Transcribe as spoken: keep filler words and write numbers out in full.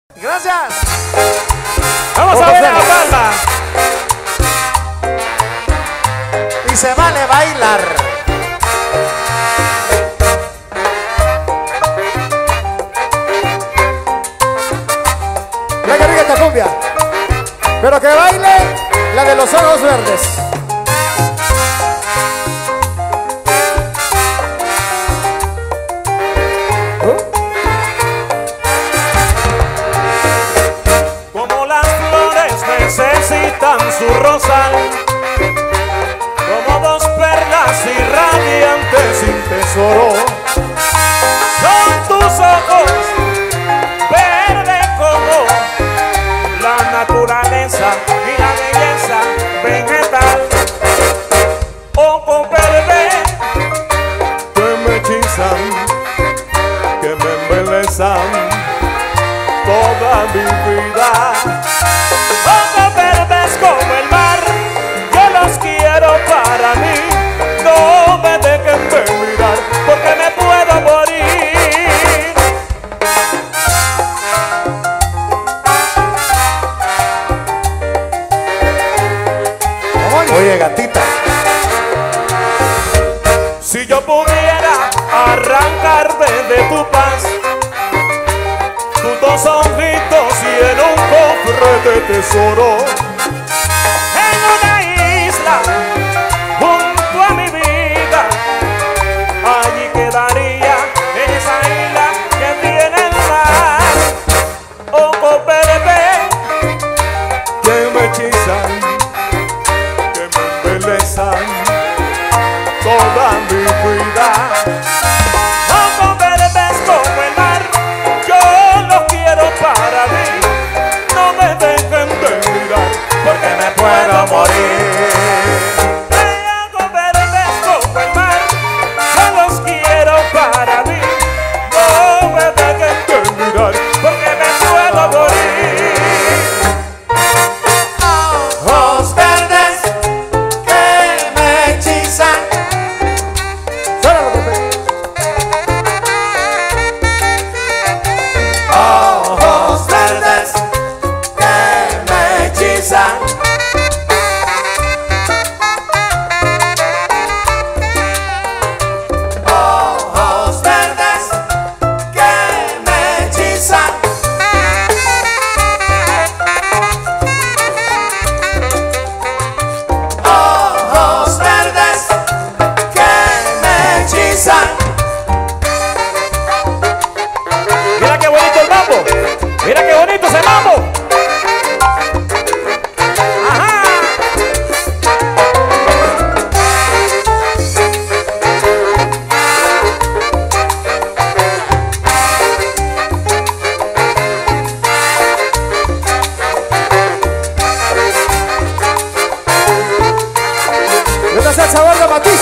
Gracias. Vamos a ver a la palma. Y se vale bailar. Ya que rica esta cumbia, pero que baile la de los ojos verdes. Como las flores necesitan su rosal, como dos perlas irradiantes sin tesoro, son tus ojos verde como la naturaleza y la belleza vegetal. Ojos verdes que me hechizan, que me embelezan toda mi vida. Ojos verdes como el mar, yo los quiero para mí. No me dejen de mirar, porque me puedo morir. Oye, gatita, Si yo pudiera arrancarte de tu paz, tus dos ojitos y en un cofre de tesoro, en una isla junto a mi vida, allí quedaría, en esa isla que tiene el mar. Ojos verdes que me hechizan, que me embelezan toda mi vida. Ojos verdes como el mar, yo los quiero para mí. No me dejen de mirar, porque me puedo morir. Ojos verdes como el mar, yo los quiero para mí. No me dejen de mirar, porque me puedo morir. ojos verdes que me hechizan. Suéltalo, Pepe. Ojos verdes que me hechizan. Ojos verdes que me hechizan. Ojos verdes que me hechizan. Mira qué bonito el mambo. Mira qué bonito ese mambo. Ajá. ¿Dónde está el sabor de Matiz?